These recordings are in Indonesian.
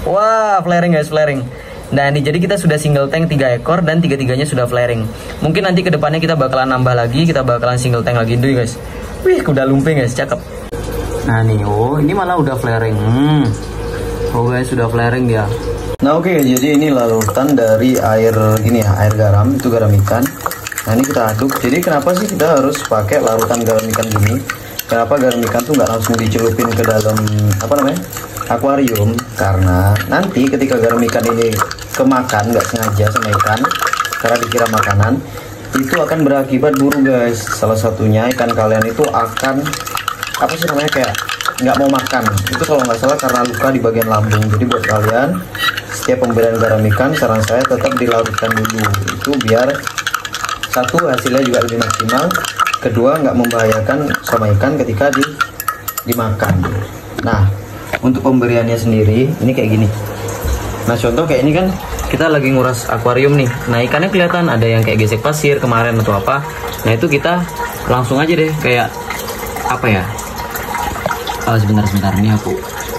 Wah, flaring guys, flaring. Nah ini jadi kita sudah single tank 3 ekor dan tiga-tiganya sudah flaring. Mungkin nanti kedepannya kita bakalan nambah lagi, kita bakalan single tank lagi dulu guys. Wih, kuda lumping guys, cakep. Nah nih, oh ini malah udah flaring. Oh guys, sudah flaring dia. Nah oke, jadi ini larutan dari air gini ya, air garam, itu garam ikan. Nah ini kita aduk. Jadi kenapa sih kita harus pakai larutan garam ikan gini? Kenapa garam ikan tuh nggak langsung dicelupin ke dalam apa namanya akuarium? Karena nanti ketika garam ikan ini kemakan nggak sengaja sama ikan, karena dikira makanan, itu akan berakibat buruk guys. Salah satunya ikan kalian itu akan apa sih namanya kayak nggak mau makan. Itu kalau nggak salah karena luka di bagian lambung. Jadi buat kalian setiap pemberian garam ikan, saran saya tetap dilarutkan dulu. Itu biar satu hasilnya juga lebih maksimal, kedua nggak membahayakan sama ikan ketika dimakan. Nah untuk pemberiannya sendiri ini kayak gini. Nah contoh kayak ini kan kita lagi nguras akuarium nih. Nah ikannya kelihatan ada yang kayak gesek pasir kemarin atau apa. Nah itu kita langsung aja deh kayak apa ya. Sebentar ini aku.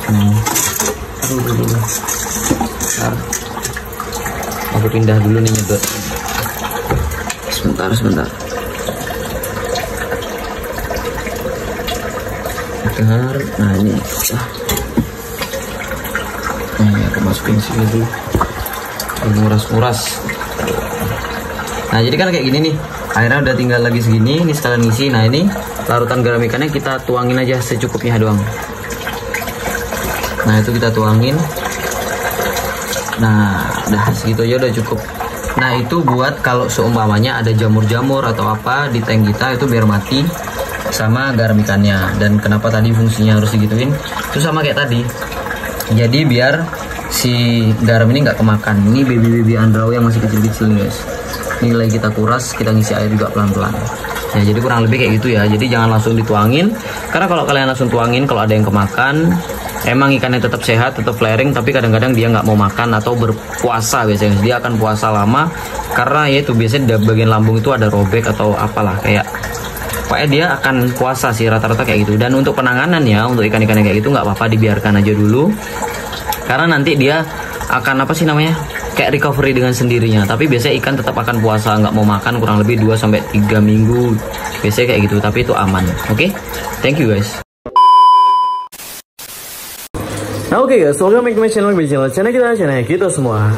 Bentar. Aku pindah dulu nih nyedot. Sebentar. Nah ini aku masukin sini dulu, nguras. Nah jadi kan kayak gini nih, airnya udah tinggal lagi segini, ini sekalian ngisi. Nah ini larutan garam ikannya kita tuangin aja secukupnya doang. Nah itu kita tuangin. Nah udah segitu aja udah cukup. Nah itu buat kalau seumpamanya ada jamur-jamur atau apa di tank kita, itu biar mati sama garam ikannya. Dan kenapa tadi fungsinya harus digituin, itu sama kayak tadi, jadi biar si garam ini nggak kemakan. Ini baby andrau yang masih kecil-kecil guys. Ini lagi kita kuras, kita ngisi air juga pelan-pelan ya. Jadi kurang lebih kayak gitu ya. Jadi jangan langsung dituangin, karena kalau kalian langsung tuangin, kalau ada yang kemakan, emang ikannya tetap sehat, tetap flaring, tapi kadang-kadang dia nggak mau makan atau berpuasa biasanya. Dia akan puasa lama karena ya itu biasanya di bagian lambung itu ada robek atau apalah, kayak pokoknya dia akan puasa sih rata-rata kayak gitu. Dan untuk penanganan ya, untuk ikan-ikan yang kayak gitu nggak apa-apa, dibiarkan aja dulu, karena nanti dia akan apa sih namanya kayak recovery dengan sendirinya. Tapi biasanya ikan tetap akan puasa, nggak mau makan kurang lebih 2-3 minggu biasanya kayak gitu, tapi itu aman. Oke, thank you guys. Nah oke guys, welcome back to my channel kita semua.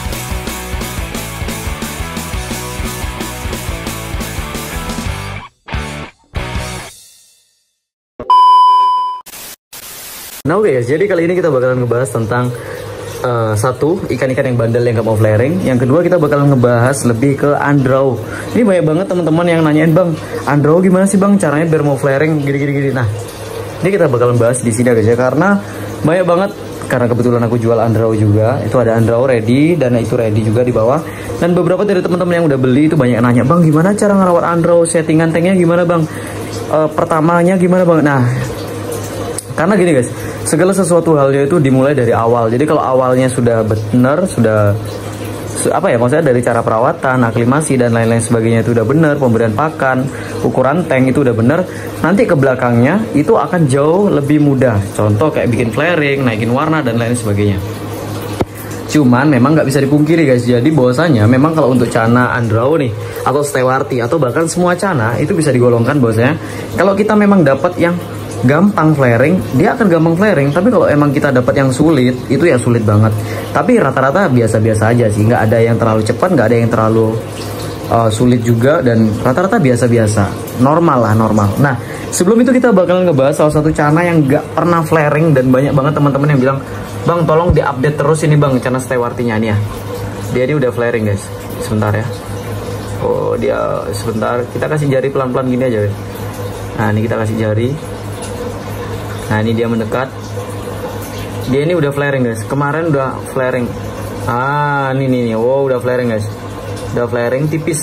Nah oke guys, jadi kali ini kita bakalan ngebahas tentang satu, ikan-ikan yang bandel yang gak mau flaring. Yang kedua, kita bakalan ngebahas lebih ke andrau. Ini banyak banget teman-teman yang nanyain, bang, andrau gimana sih bang caranya biar mau flaring gini. Nah ini kita bakalan bahas di sini guys ya, karena banyak banget. Karena kebetulan aku jual andrau juga, itu ada andrau ready dan itu ready juga di bawah. Dan beberapa dari teman-teman yang udah beli itu banyak nanya, bang gimana cara ngerawat andrau, settingan tanknya gimana bang, pertamanya gimana bang. Nah karena gini guys, segala sesuatu halnya itu dimulai dari awal. Jadi kalau awalnya sudah benar, sudah apa ya, maksudnya dari cara perawatan, aklimasi dan lain-lain sebagainya itu udah benar, pemberian pakan, ukuran tank itu udah benar, nanti ke belakangnya itu akan jauh lebih mudah. Contoh kayak bikin flaring, naikin warna dan lain sebagainya. Cuman memang nggak bisa dipungkiri guys, jadi bahwasanya memang kalau untuk cana andrau nih atau stewarti atau bahkan semua cana itu bisa digolongkan bahwasanya kalau kita memang dapat yang gampang flaring, dia akan gampang flaring. Tapi kalau emang kita dapat yang sulit, itu ya sulit banget. Tapi rata-rata biasa-biasa aja sih, nggak ada yang terlalu cepat, nggak ada yang terlalu sulit juga, dan rata-rata biasa-biasa, normal lah, normal. Nah sebelum itu kita bakalan ngebahas salah satu cana yang nggak pernah flaring, dan banyak banget teman-teman yang bilang, bang tolong diupdate terus ini bang cana stewartinya nih ya. Dia udah flaring guys, sebentar ya. Oh dia sebentar, kita kasih jari pelan-pelan gini aja guys. Nah ini kita kasih jari. Nah ini dia mendekat. Dia ini udah flaring guys. Kemarin udah flaring. Ah ini nih. Wow udah flaring guys. Udah flaring tipis.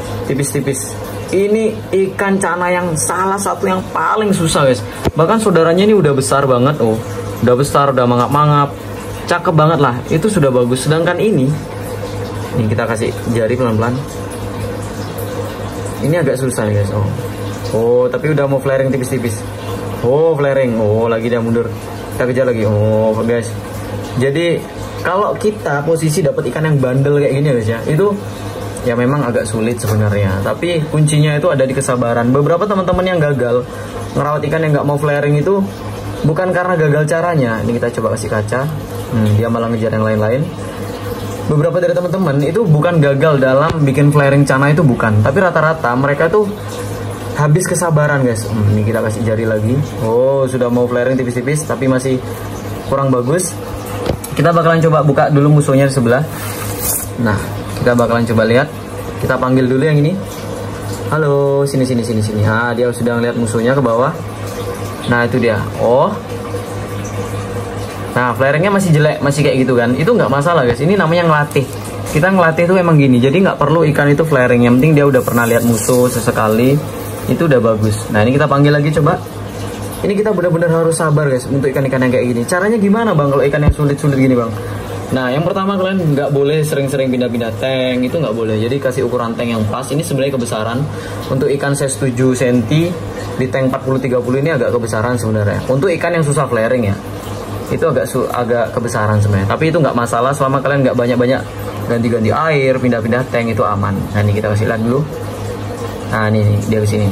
Ini ikan cana yang salah satu yang paling susah guys. Bahkan saudaranya ini udah besar banget. Oh udah besar, udah mangap-mangap, cakep banget lah. Itu sudah bagus. Sedangkan ini kita kasih jari pelan-pelan. Ini agak susah guys. Oh tapi udah mau flaring tipis-tipis. Oh flaring, oh lagi dia mundur, kita kejar lagi. Oh guys, jadi kalau kita posisi dapat ikan yang bandel kayak gini guys ya, itu ya memang agak sulit sebenarnya. Tapi kuncinya itu ada di kesabaran. Beberapa teman-teman yang gagal ngerawat ikan yang nggak mau flaring itu bukan karena gagal caranya. Ini kita coba kasih kaca. Dia malah ngejar yang lain-lain. Beberapa dari teman-teman itu bukan gagal dalam bikin flaring cana itu bukan, tapi rata-rata mereka tuh habis kesabaran guys. Ini kita kasih jari lagi. Oh, sudah mau flaring tipis-tipis tapi masih kurang bagus. Kita bakalan coba buka dulu musuhnya di sebelah. Nah, kita bakalan coba lihat. Kita panggil dulu yang ini. Halo, sini. Nah, dia sudah ngeliat musuhnya ke bawah. Nah, itu dia. Oh. Nah, flaringnya masih jelek, masih kayak gitu kan. Itu nggak masalah guys. Ini namanya ngelatih. Kita ngelatih tuh emang gini. Jadi nggak perlu ikan itu flaring. Yang penting dia udah pernah lihat musuh sesekali. Itu udah bagus. Nah, ini kita panggil lagi coba. Ini kita benar-benar harus sabar guys untuk ikan-ikan yang kayak gini. Caranya gimana bang kalau ikan yang sulit-sulit gini bang? Nah, yang pertama kalian nggak boleh sering-sering pindah-pindah tank. Itu nggak boleh. Jadi kasih ukuran tank yang pas. Ini sebenarnya kebesaran. Untuk ikan size 7 cm di tank 40-30 ini agak kebesaran sebenarnya. Untuk ikan yang susah flaring ya, itu agak kebesaran sebenarnya. Tapi itu nggak masalah selama kalian nggak banyak-banyak ganti-ganti air, pindah-pindah tank, itu aman. Nah, ini kita kasih lihat dulu. Nah, ini dia kesini.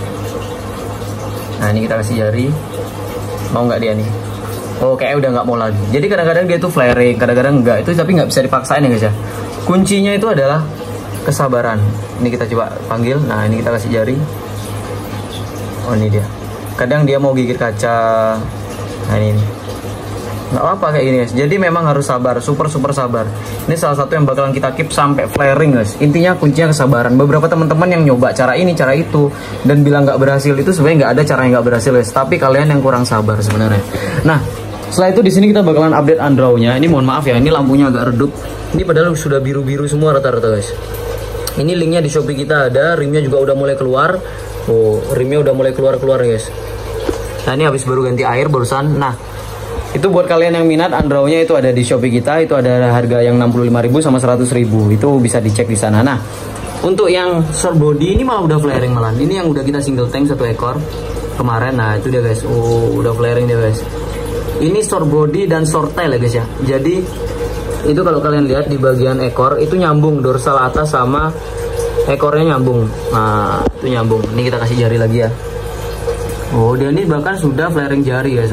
Nah, ini kita kasih jari. Mau nggak dia nih? Oh, kayaknya udah nggak mau lagi. Jadi kadang-kadang dia tuh flaring, kadang-kadang enggak. Itu tapi nggak bisa dipaksain ya guys ya. Kuncinya itu adalah kesabaran. Ini kita coba panggil. Nah, ini kita kasih jari. Oh, ini dia. Kadang dia mau gigit kaca. Nah, ini. Nggak apa kayak gini guys. Jadi memang harus sabar, super sabar. Ini salah satu yang bakalan kita keep sampai flaring guys. Intinya kuncinya kesabaran. Beberapa teman-teman yang nyoba cara ini, cara itu dan bilang nggak berhasil, itu sebenarnya nggak ada cara yang nggak berhasil guys. Tapi kalian yang kurang sabar sebenarnya. Nah, setelah itu di sini kita bakalan update undraw-nya. Ini mohon maaf ya, ini lampunya agak redup. Ini padahal sudah biru-biru semua rata-rata guys. Ini linknya di Shopee kita ada, rimnya juga udah mulai keluar. Oh, rimnya udah mulai keluar guys. Nah, ini habis baru ganti air barusan. Nah, itu buat kalian yang minat, undraw-nya itu ada di Shopee kita. Itu ada harga yang 65.000 sama 100.000. Itu bisa dicek di sana. Nah, untuk yang short body ini malah udah flaring malah. Ini yang udah kita single tank 1 ekor kemarin. Nah, itu dia guys. Oh, udah flaring dia guys. Ini short body dan short tail ya guys ya. Jadi itu kalau kalian lihat di bagian ekor itu nyambung, dorsal atas sama ekornya nyambung. Nah, itu nyambung. Ini kita kasih jari lagi ya. Oh, dia ini bahkan sudah flaring jari ya.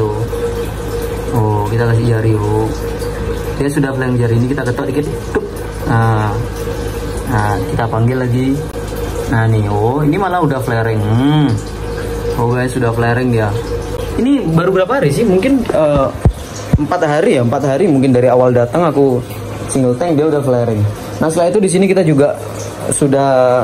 Oh, kita kasih jari. Oh, dia sudah flaring jari. Ini kita ketok dikit. Nah, kita panggil lagi. Nah, nih. Oh, ini malah udah flaring. Oh guys, sudah flaring dia. Ini baru berapa hari sih? Mungkin 4 hari ya. 4 hari mungkin dari awal datang aku single tank dia udah flaring. Nah, setelah itu di sini kita juga sudah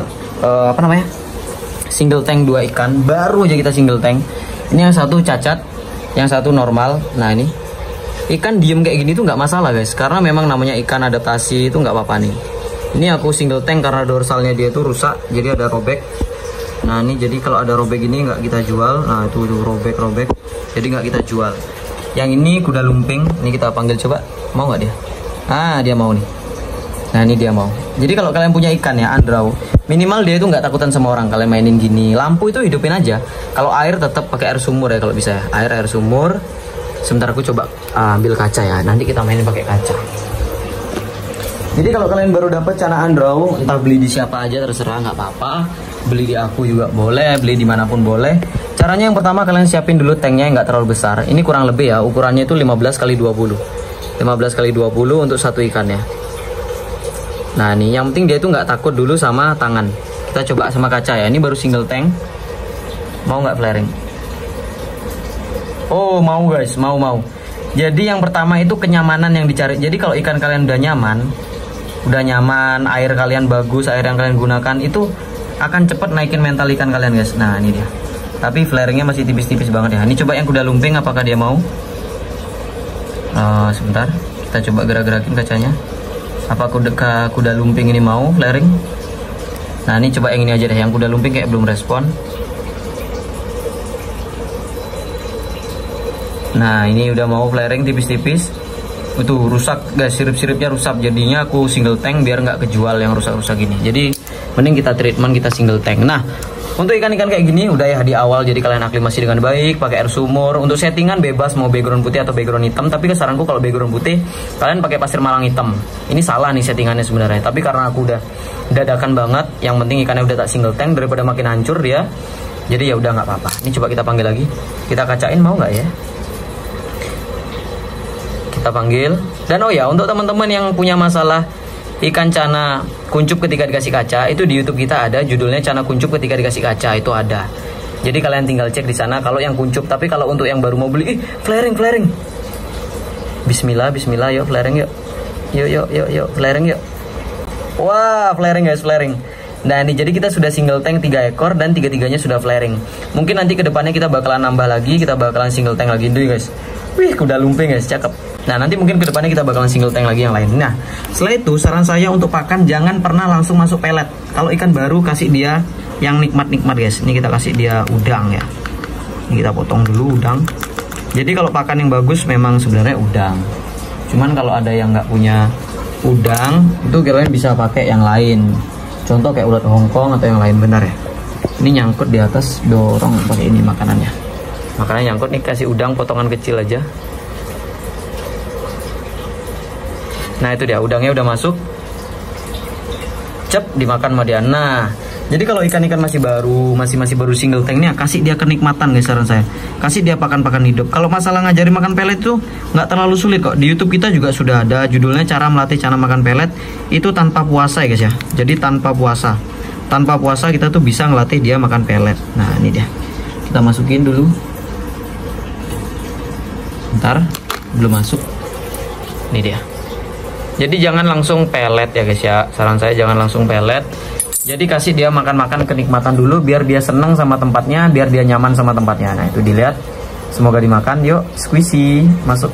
single tank 2 ikan. Baru aja kita single tank. Ini yang satu cacat, yang satu normal. Nah, ini ikan diem kayak gini tuh nggak masalah guys, karena memang namanya ikan adaptasi, itu nggak apa-apa nih. Ini aku single tank karena dorsalnya dia tuh rusak, jadi ada robek. Nah, ini jadi kalau ada robek ini nggak kita jual. Nah, itu robek, jadi nggak kita jual. Yang ini kuda lumping, ini kita panggil coba, mau nggak dia? Ah, dia mau nih. Nah, ini dia mau. Jadi kalau kalian punya ikan ya undraw, minimal dia itu nggak takutan sama orang. Kalian mainin gini, lampu itu hidupin aja. Kalau air tetap pakai air sumur ya kalau bisa ya. Air sumur. Sebentar aku coba ambil kaca ya. Nanti kita mainin pakai kaca. Jadi kalau kalian baru dapat cana undraw, entah beli di siapa aja terserah, nggak apa-apa. Beli di aku juga boleh, beli dimanapun boleh. Caranya yang pertama kalian siapin dulu tanknya yang nggak terlalu besar. Ini kurang lebih ya, ukurannya itu 15x20. 15x20 untuk satu ikan ya. Nah, nih yang penting dia itu nggak takut dulu sama tangan. Kita coba sama kaca ya. Ini baru single tank. Mau nggak flaring? Oh, mau guys, mau. Jadi yang pertama itu kenyamanan yang dicari. Jadi kalau ikan kalian udah nyaman, air kalian bagus, air yang kalian gunakan itu akan cepat naikin mental ikan kalian guys. Nah, ini dia. Tapi flaringnya masih tipis-tipis banget ya. Ini coba yang kuda lumping, apakah dia mau? Sebentar, kita coba gerak-gerakin kacanya. Apa kuda lumping ini mau flaring? Nah, ini coba yang ini aja deh. Yang kuda lumping kayak belum respon. Nah, ini udah mau flaring tipis-tipis. Itu rusak guys, sirip-siripnya rusak. Jadinya aku single tank biar nggak kejual yang rusak-rusak gini. Jadi mending kita treatment, kita single tank. Nah, Untuk ikan-ikan kayak gini udah ya di awal, jadi kalian aklimasi dengan baik, pakai air sumur. Untuk settingan bebas mau background putih atau background hitam, tapi saranku kalau background putih kalian pakai pasir malang hitam. Ini salah nih settingannya sebenarnya, tapi karena aku udah dadakan banget, yang penting ikannya udah tak single tank daripada makin hancur dia. Jadi ya udah nggak apa-apa. Ini coba kita panggil lagi, kita kacain mau nggak ya? Kita panggil. Dan oh ya, untuk teman-teman yang punya masalah ikan cana kuncup ketika dikasih kaca, itu di YouTube kita ada judulnya cana kuncup ketika dikasih kaca, itu ada. Jadi kalian tinggal cek di sana kalau yang kuncup. Tapi kalau untuk yang baru mau beli, flaring. Bismillah, yuk flaring yuk. Yuk flaring yuk. Wah, flaring guys, flaring. Nah ini jadi kita sudah single tank 3 ekor dan 3-3-nya sudah flaring. Mungkin nanti kedepannya kita bakalan nambah lagi, kita bakalan single tank lagi dulu guys. Wih, kuda lumping guys, cakep. Nah nanti mungkin kedepannya kita bakalan single tank lagi yang lain. Nah setelah itu saran saya untuk pakan jangan pernah langsung masuk pelet. Kalau ikan baru kasih dia yang nikmat-nikmat guys. Ini kita kasih dia udang ya. Ini kita potong dulu udang. Jadi kalau pakan yang bagus memang sebenarnya udang. Cuman kalau ada yang nggak punya udang, itu kalian bisa pakai yang lain. Contoh kayak ulat Hongkong atau yang lain, benar ya. Ini nyangkut di atas, dorong pakai ini makanannya. Makanannya nyangkut nih, kasih udang potongan kecil aja. Nah itu dia, udangnya udah masuk. Cep, dimakan sama dia. Nah, jadi kalau ikan-ikan masih baru, masih baru single tank nih, kasih dia kenikmatan guys, saran saya. Kasih dia pakan-pakan hidup. Kalau masalah ngajari makan pelet tuh nggak terlalu sulit kok. Di YouTube kita juga sudah ada judulnya cara melatih cana makan pelet. Itu tanpa puasa ya guys ya. Jadi tanpa puasa. Tanpa puasa kita tuh bisa ngelatih dia makan pelet. Nah ini dia. Kita masukin dulu. Bentar, belum masuk. Ini dia. Jadi jangan langsung pelet ya guys ya. Saran saya jangan langsung pelet. Jadi kasih dia makan-makan kenikmatan dulu biar dia senang sama tempatnya, biar dia nyaman sama tempatnya. Nah, itu dilihat. Semoga dimakan. Yuk, squishy. Masuk.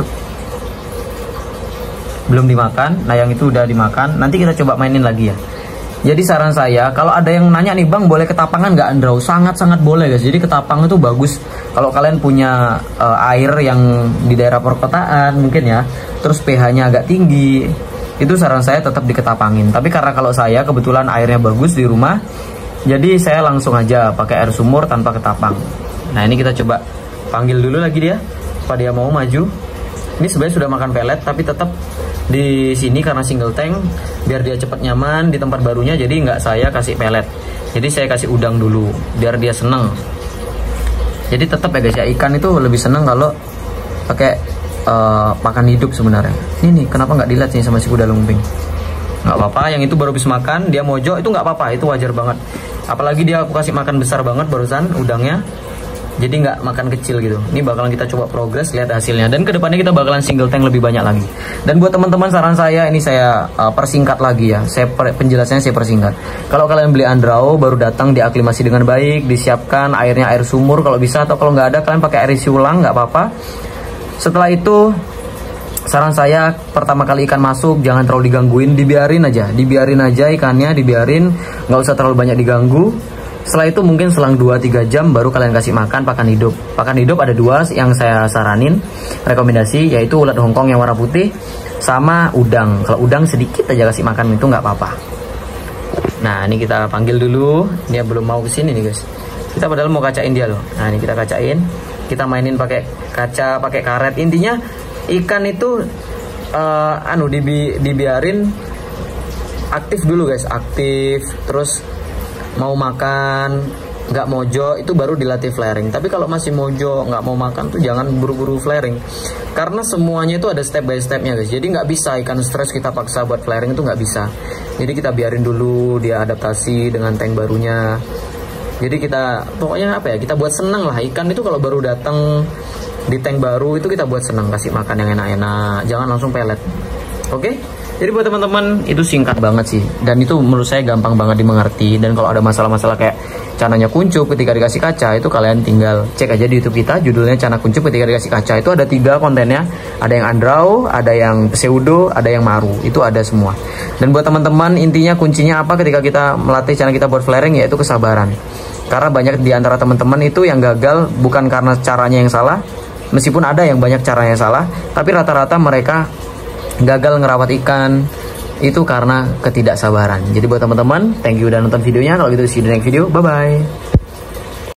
Belum dimakan. Nah, yang itu udah dimakan. Nanti kita coba mainin lagi ya. Jadi saran saya, kalau ada yang nanya nih, Bang, boleh ketapangan nggak Andrau? Sangat-sangat boleh guys. Jadi ketapang itu bagus kalau kalian punya air yang di daerah perkotaan mungkin ya. Terus pH-nya agak tinggi. Itu saran saya tetap diketapangin. Tapi karena kalau saya kebetulan airnya bagus di rumah, jadi saya langsung aja pakai air sumur tanpa ketapang. Nah ini kita coba panggil dulu lagi dia, apa dia mau maju. Ini sebenarnya sudah makan pelet, tapi tetap di sini karena single tank, biar dia cepat nyaman di tempat barunya. Jadi nggak saya kasih pelet, jadi saya kasih udang dulu biar dia seneng. Jadi tetap ya guys ya, ikan itu lebih seneng kalau pakai pakan hidup sebenarnya. Ini kenapa nggak dilihat sih sama si kuda lumping? Nggak apa-apa, yang itu baru habis makan dia mojok, itu nggak apa-apa, itu wajar banget. Apalagi dia aku kasih makan besar banget barusan udangnya, jadi nggak makan kecil gitu. Ini bakalan kita coba progres, lihat hasilnya. Dan kedepannya kita bakalan single tank lebih banyak lagi. Dan buat teman-teman saran saya, ini saya persingkat lagi ya. Penjelasannya saya persingkat. Kalau kalian beli Andrau baru datang, diaklimasi dengan baik, disiapkan airnya air sumur kalau bisa, atau kalau nggak ada kalian pakai air isi ulang nggak apa-apa. Setelah itu saran saya, pertama kali ikan masuk jangan terlalu digangguin, dibiarin aja ikannya, nggak usah terlalu banyak diganggu. Setelah itu mungkin selang 2-3 jam baru kalian kasih makan pakan hidup. Pakan hidup ada 2 yang saya saranin, rekomendasi, yaitu ulat Hongkong yang warna putih sama udang. Kalau udang sedikit aja kasih makan, itu nggak apa-apa. Nah ini kita panggil dulu, dia belum mau kesini nih guys. Kita padahal mau kacain dia loh. Nah ini kita kacain, kita mainin pakai kaca, pakai karet. Intinya ikan itu dibiarin aktif dulu guys, aktif. Terus mau makan, nggak mojo, itu baru dilatih flaring. Tapi kalau masih mojo, nggak mau makan tuh jangan buru-buru flaring. Karena semuanya itu ada step by stepnya guys. Jadi nggak bisa ikan stres kita paksa buat flaring, itu nggak bisa. Jadi kita biarin dulu dia adaptasi dengan tank barunya. Jadi kita pokoknya apa ya, kita buat senang lah. Ikan itu kalau baru datang di tank baru itu kita buat senang, kasih makan yang enak-enak, jangan langsung pelet. Oke? Jadi buat teman-teman itu singkat banget sih, dan itu menurut saya gampang banget dimengerti. Dan kalau ada masalah-masalah kayak cananya kuncup ketika dikasih kaca, itu kalian tinggal cek aja di YouTube kita, judulnya cana kuncup ketika dikasih kaca. Itu ada 3 kontennya, ada yang Andrau, ada yang pseudo, ada yang maru, itu ada semua. Dan buat teman-teman, intinya kuncinya apa ketika kita melatih cana kita buat flaring, yaitu kesabaran. Karena banyak di antara teman-teman itu yang gagal bukan karena caranya yang salah, meskipun ada yang banyak caranya yang salah, tapi rata-rata mereka gagal ngerawat ikan, itu karena ketidaksabaran. Jadi buat teman-teman, thank you udah nonton videonya. Kalau gitu see you di next video. Bye bye.